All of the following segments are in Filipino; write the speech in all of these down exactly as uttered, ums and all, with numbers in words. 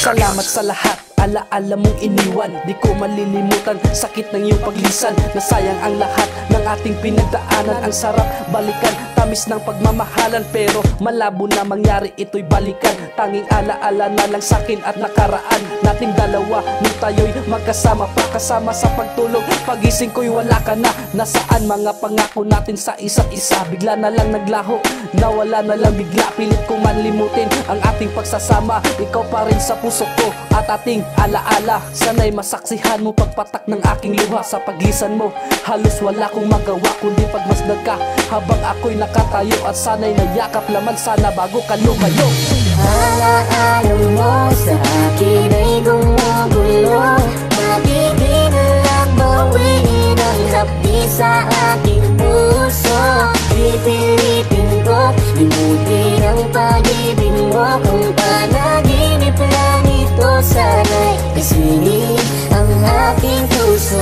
Salamat sa lahat, alaala mong iniwan. Di ko malilimutan, sakit ng iyong paglisan. Nasayang ang lahat ng ating pinagdaanan. Ang sarap balikan, tamis ng pagmamahalan. Pero malabo na mangyari, ito'y balikan. Tanging alaala na lang sa'kin at nakaraan nating dalawa. Nung tayo'y magkasama pa, kasama sa pagtulog. Pagising ko'y wala ka na. Nasaan mga pangako natin sa isa't isa? Bigla na lang naglaho, nawala na lang bigla. Pilit ko man limutin ang ating pagsasama. Ikaw pa rin sa puso ko at ating alaala. Sana'y masaksihan mo pagpatak ng aking luha. Sa paglisan mo, halos wala kong magawa kundi pagmasdan ka habang ako'y nakatayo. At sana'y nayakap lamang sana bago ka lumayo. Alaala mo sa akin ay gumugulo. Bakit di na lang bawiin ang hapdi sa aking puso? Pipilitin ko, limutin ang pag-ibig mo. Kung panaginip lang ito, sana'y isingin ang aking puso.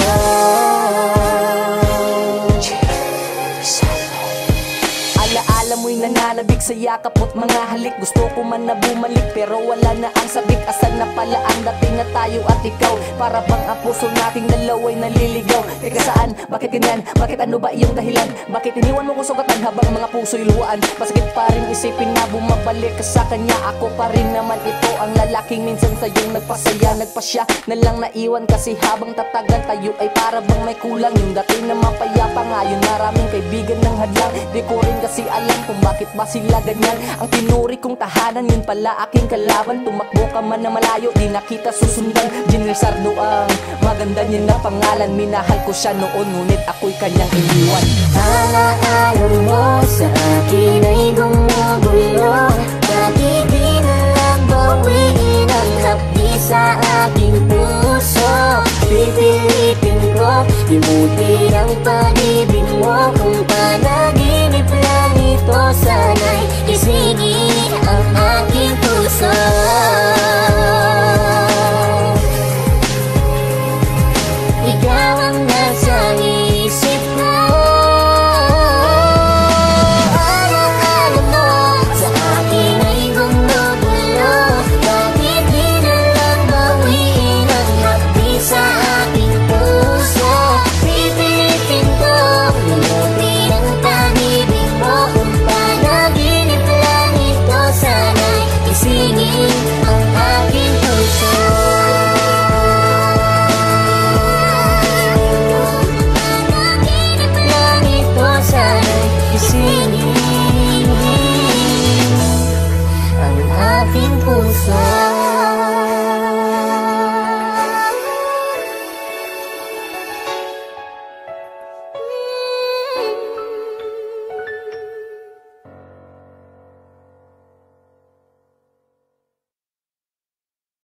Alaala mo'y nananabik sa yakap mo't mga halik. Gusto ko man na bumalik pero wala na ang sabik. Asan na pala ang dating na tayo at ikaw? Para bang ang puso nating dalawa'y naliligaw? Teka saan? Bakit ganyan? Bakit ano ba iyong dahilan? Bakit iniwan mo kong sugatan habang mga puso'y luwaan? Masakit pa rin isipin na bumabalik ka sa kanya. Ako pa rin naman ito ang lalaking minsan sa'yong nagpasaya. Nagpasya na lang naiwan kasi habang tatagal tayo ay para bang may kulang. Yung dating na mapayapa ngayon maraming kaibigan ng hadlang. Di ko rin kasi alam kung bakit ba sila ganyan. Ang tinuri kong tahanan, yun pala aking kalaban. Tumakbo ka man na malayo, di na kita susundan. Junior Sardo ang maganda niya na pangalan. Minahal ko siya noon, ngunit ako'y kanyang iniwan. Alaala mo sa akin ay gumugulo. Bakit di na lang bawiin ang hapdi sa aking puso? Pipilitin ko, limutin ang pag